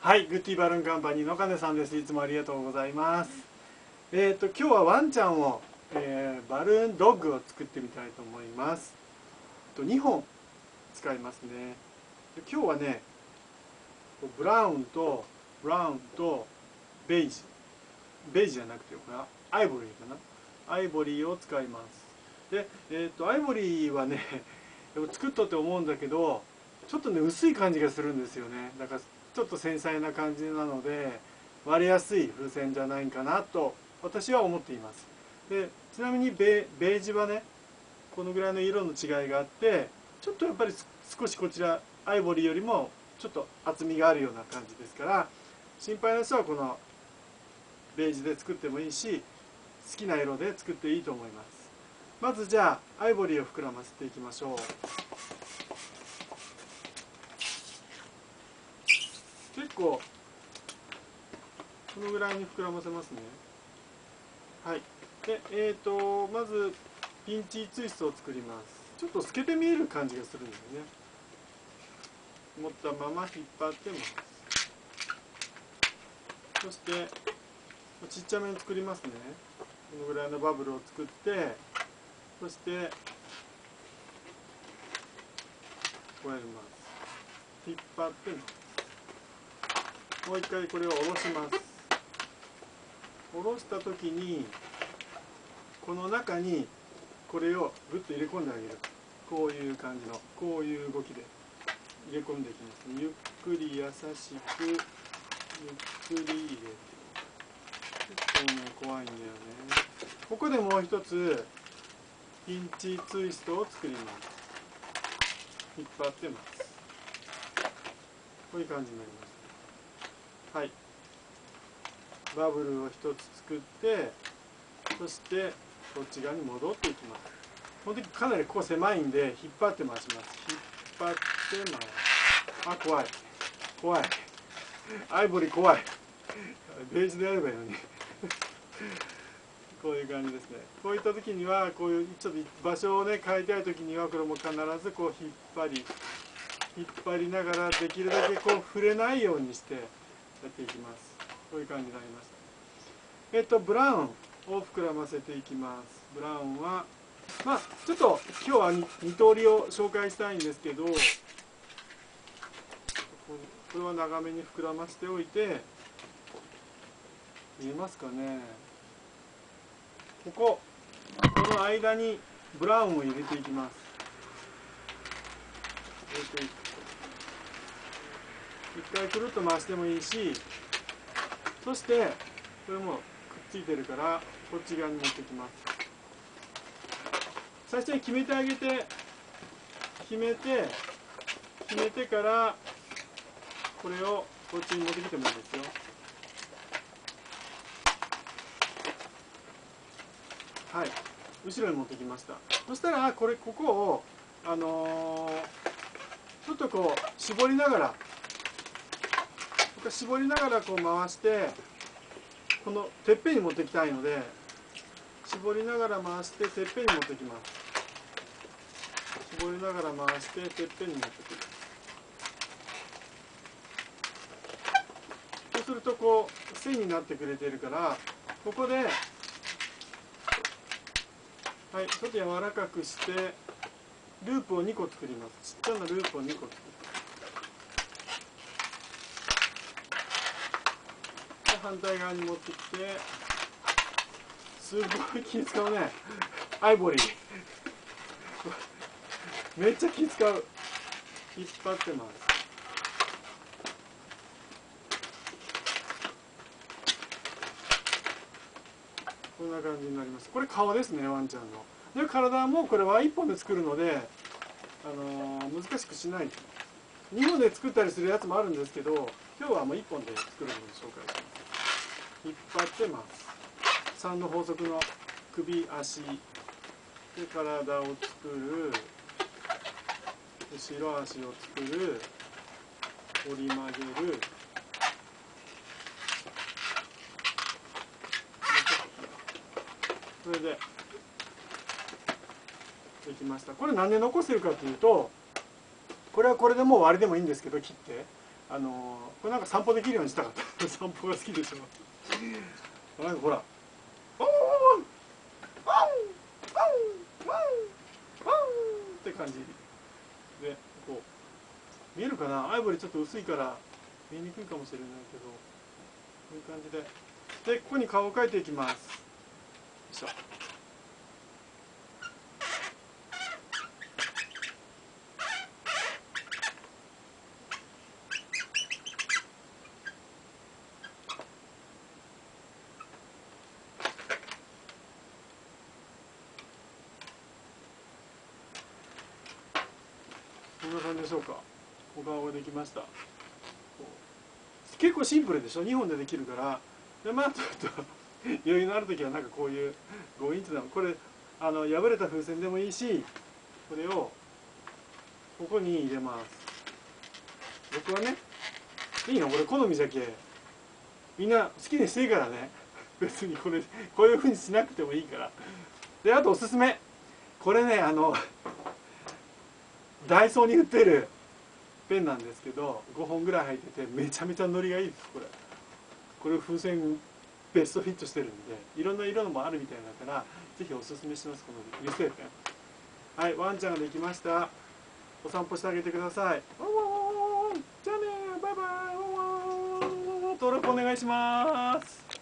はい、グッディバルーンカンパニーの金さんです。いつもありがとうございます。今日はワンちゃんを、バルーンドッグを作ってみたいと思います。2本使いますね。今日はね、ブラウンとベージじゃなくてこれはアイボリーかな。アイボリーを使います。で、アイボリーはね作っとって思うんだけど、ちょっとね薄い感じがするんですよね。だからちょっと繊細な感じなので割れやすい風船じゃないかなと私は思っています。でちなみにベージはねこのぐらいの色の違いがあって、ちょっとやっぱり少しこちらアイボリーよりもちょっと厚みがあるような感じですから、心配な人はこのベージで作ってもいいし、好きな色で作っていいと思います。まずじゃあアイボリーを膨らませていきましょう。結構このぐらいに膨らませますね。はい。でまずピンチツイストを作ります。ちょっと透けて見える感じがするんですね。持ったまま引っ張ってます。そしてちっちゃめに作りますね。このぐらいのバブルを作って、そしてこうやります。引っ張ってます。もう一回これを下ろします。下ろした時にこの中にこれをグッと入れ込んであげる。こういう感じのこういう動きで入れ込んでいきます。ゆっくり優しくゆっくり入れて。結構ね怖いんだよね。ここでもう一つピンチツイストを作ります。引っ張ってます。こういう感じになります。はい。バブルを一つ作って、そしてこっち側に戻っていきます。この時かなりここ狭いんで引っ張って回します。引っ張って回す。あ、怖い怖い。アイボリー怖い。ベージュでやればいいのにこういう感じですね。こういった時にはこういうちょっと場所をね変えたい時にはこれも必ずこう引っ張りながらできるだけこう触れないようにしてやっていきます。こういう感じになりました。ブラウンを膨らませていきます。ブラウンはまあちょっと今日は二通りを紹介したいんですけど、これは長めに膨らませておいて、見えますかね。この間にブラウンを入れていきます。入れていく。一回くるっと回してもいいし、そしてこれもくっついてるからこっち側に持ってきます。最初に決めてあげて、決めてからこれをこっちに持ってきてもいいですよ。はい、後ろに持ってきました。そしたらここをちょっとこう絞りながらこう回して、このてっぺんに持ってきたいので絞りながら回しててっぺんに持ってきます。絞りながら回しててっぺんに持ってくる。そうするとこう線になってくれてるから、ここではい、ちょっと柔らかくしてループを2個作ります。ちっちゃなループを2個作る。で反対側に持ってきて、すごい気使うね。アイボリーめっちゃ気使う。引っ張ってます。こんな感じになります。これ顔ですね、ワンちゃんの。で体もこれは1本で作るので、難しくしない。2本で作ったりするやつもあるんですけど、今日はもう1本で作るので紹介します。引っ張ってます。3の法則の首足で体を作る、後ろ足を作る、折り曲げる、それでできました。これ何で残せるかというと、これはこれでもう終わりでもいいんですけど、切ってこれなんか散歩できるようにしたかった散歩が好きでしょ。なんかほらおーって感じで、こう見えるかな。アイボリーちょっと薄いから見えにくいかもしれないけど、こういう感じで、ここに顔を描いていきます。よいしょ。こんな感じでしょうか。お顔ができました。結構シンプルでしょ。2本でできるから。でまあちょっと余裕のある時はなんかこういう5インチのこれ破れた風船でもいいし、これをここに入れます。僕はね、いいのこれ好みじゃけ、みんな好きにしていいからね別にこういうふうにしなくてもいいから。であとおすすめ、これねダイソーに売ってるペンなんですけど、5本ぐらい入っててめちゃめちゃノリがいいです。これ風船ベストフィットしてるんで、いろんな色のもあるみたいだからぜひおすすめします。この油性ペン。はい、ワンちゃんができました。お散歩してあげてください。ワンワンワンワン。じゃあね、バイバイ。ワンワン。登録お願いします。